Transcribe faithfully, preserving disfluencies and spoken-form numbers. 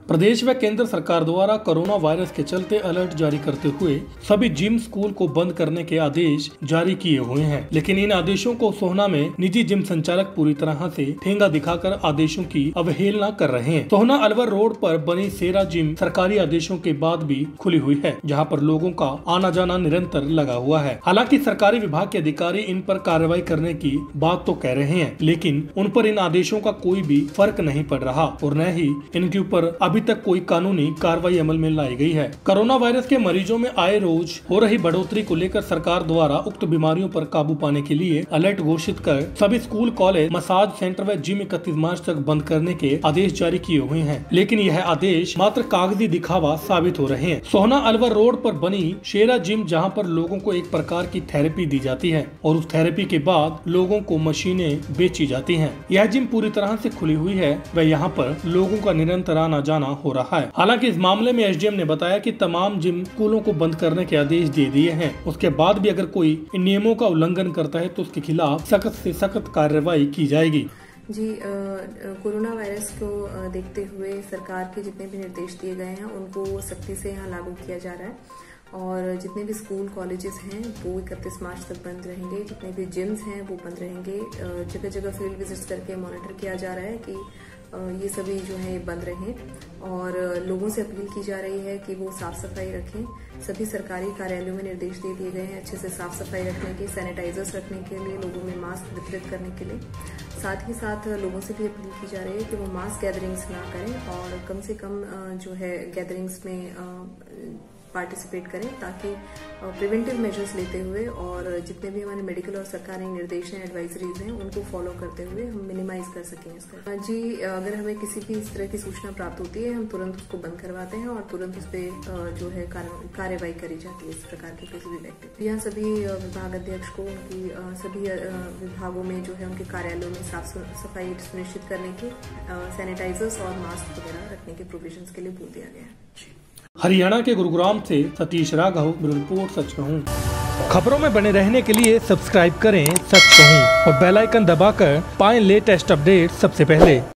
प्रदेश व केंद्र सरकार द्वारा कोरोना वायरस के चलते अलर्ट जारी करते हुए सभी जिम स्कूल को बंद करने के आदेश जारी किए हुए हैं, लेकिन इन आदेशों को सोहना में निजी जिम संचालक पूरी तरह से ठेंगा दिखाकर आदेशों की अवहेलना कर रहे हैं। सोहना अलवर रोड पर बनी शेरा जिम सरकारी आदेशों के बाद भी खुली हुई है, जहां पर लोगों का आना जाना निरंतर लगा हुआ है। हालांकि सरकारी विभाग के अधिकारी इन पर कार्रवाई करने की बात तो कह रहे हैं, लेकिन उन पर इन आदेशों का कोई भी फर्क नहीं पड़ रहा और न ही इनके ऊपर अभी तक कोई कानूनी कार्रवाई अमल में लाई गई है। कोरोना वायरस के मरीजों में आए रोज हो रही बढ़ोतरी को लेकर सरकार द्वारा उक्त बीमारियों पर काबू पाने के लिए अलर्ट घोषित कर सभी स्कूल, कॉलेज, मसाज सेंटर व जिम इकतीस मार्च तक बंद करने के आदेश जारी किए हुए हैं, लेकिन यह आदेश मात्र कागजी दिखावा साबित हो रहे हैं। सोहना अलवर रोड पर बनी शेरा जिम, जहां पर लोगों को एक प्रकार की थेरेपी दी जाती है और उस थेरेपी के बाद लोगों को मशीनें बेची जाती हैं। यह जिम पूरी तरह से खुली हुई है व यहाँ पर लोगों का निरंतर आना जाना हो रहा है। हालांकि इस मामले में एसडीएम ने बताया कि तमाम जिम स्कूलों को बंद करने के आदेश दे दिए हैं। उसके बाद भी अगर कोई इन नियमों का उल्लंघन करता है तो उसके खिलाफ सख्त से सख्त कार्रवाई की जाएगी। जी, कोरोना वायरस को देखते हुए सरकार के जितने भी निर्देश दिए गए हैं उनको सख्ती से यहाँ लागू किया जा रहा है और जितने भी स्कूल, कॉलेजेस हैं वो इकतीस मार्च तक बंद रहेंगे। जितने भी जिम्स हैं वो बंद रहेंगे। जगह जगह फील्ड विजिट्स करके मॉनिटर किया जा रहा है कि ये सभी जो है बंद रहें और लोगों से अपील की जा रही है कि वो साफ सफाई रखें। सभी सरकारी कार्यालयों में निर्देश दे दिए गए हैं अच्छे से साफ सफाई रखने के, सैनिटाइजर्स रखने के लिए, लोगों में मास्क वितरित करने के लिए। साथ ही साथ लोगों से भी अपील की जा रही है कि वो मास गैदरिंग्स ना करें और कम से कम जो है गैदरिंग्स में पार्टिसिपेट करें, ताकि प्रिवेंटिव मेजर्स लेते हुए और जितने भी हमारे मेडिकल और सरकारी निर्देश हैं, एडवाइजरीज हैं, उनको फॉलो करते हुए हम मिनिमाइज कर सकें इसका। जी, अगर हमें किसी भी इस तरह की सूचना प्राप्त होती है हम तुरंत उसको बंद करवाते हैं और तुरंत उस पर जो है कार्यवाही करी जाती है इस प्रकार के किसी भी व्यक्ति। यहाँ सभी विभाग अध्यक्ष को उनकी सभी विभागों में जो है उनके कार्यालयों में साफ सफाई सुनिश्चित करने की, सैनिटाइजर्स और मास्क वगैरह रखने के प्रोविजन के लिए बोल दिया गया है। हरियाणा के गुरुग्राम से सतीश राघव, ब्यूरो रिपोर्ट सच कहूँ। खबरों में बने रहने के लिए सब्सक्राइब करें सच कहूँ और बेल आइकन दबाकर पाएं लेटेस्ट अपडेट सबसे पहले।